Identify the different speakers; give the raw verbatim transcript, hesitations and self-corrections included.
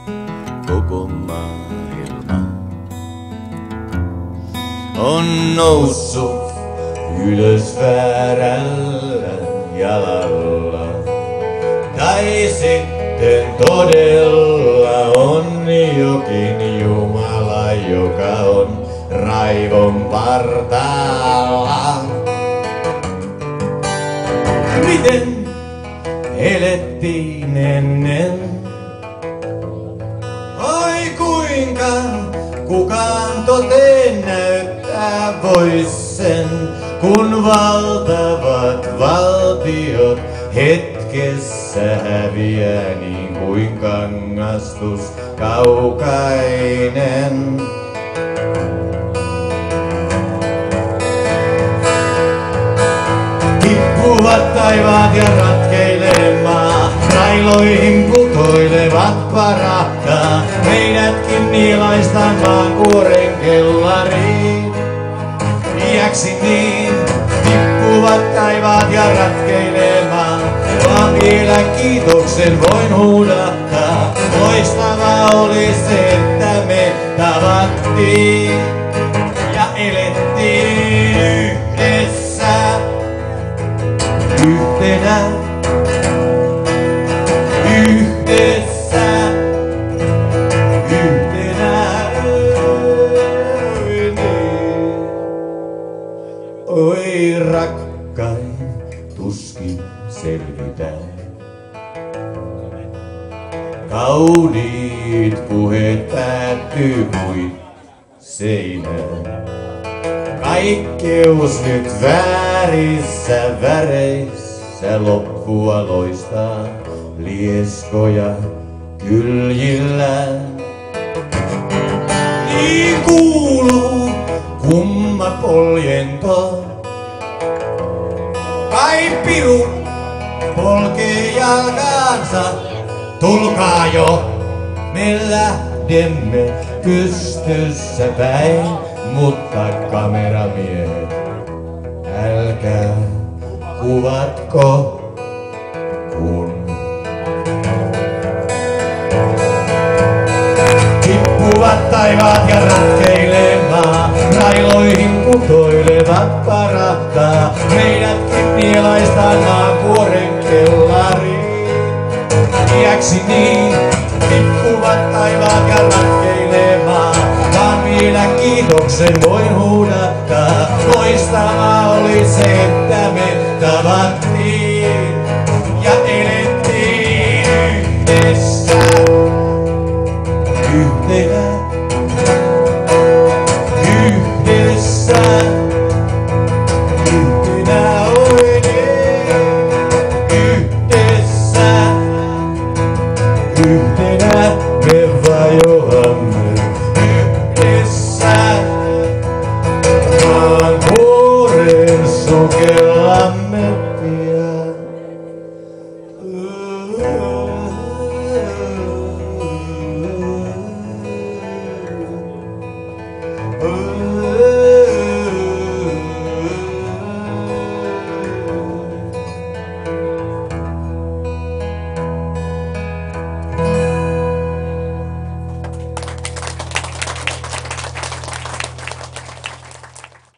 Speaker 1: koko maailma on noussut ylös väärällä jalalla. Tai sitten todella on jokin Jumala, joka on raivon partaalla. Miten elettiin ennen? Oi kuinka kukaan toteen näyttää vois sen, kun valtavat valtiot hetkessä häviää niin kuin kangastus kaukainen. Tippuvat taivaat ja ratkeilee maa, railoihin putoilevat parakkaa. Meidätkin nielaistaan vaan kuoren kellariin. Iäksi niin tippuvat taivaat ja ratkeilee maa, vaan vielä kiitoksen voin huudattaa. Loistavaa oli se, että me tavattiin ja elettiin yhdessä. Yhtenä, yhdessä, yhtenä, oi rakkain, tuskin selvitään. Kauniit puheet päättyy kuin seinään. Kaikkeus nyt väärissä väreissä loppua loistaa lieskoja kyljillään. Niin kuuluu kumma poljento, kai piru polkee jalkaansa. Tulkaa jo, me lähdemme pystyssä päin. Mutta kameramiehet, älkää kuvatko, kun tippuvat taivaat ja ratkeilee maa, railoihin putoilevat parakkaa. Meidätkin nielaistaan maakuoren kellariin. Iäksi niin tippuvat taivaat ja ratkeilee maa, vaan vielä kiitoksen voin huudattaa. Loistavaa oli se, että me tavattiin ja elettiin yhdessä. Yhtenä, yhdessä, yhtenä oikein, yhdessä, yhtenä me vajoamme.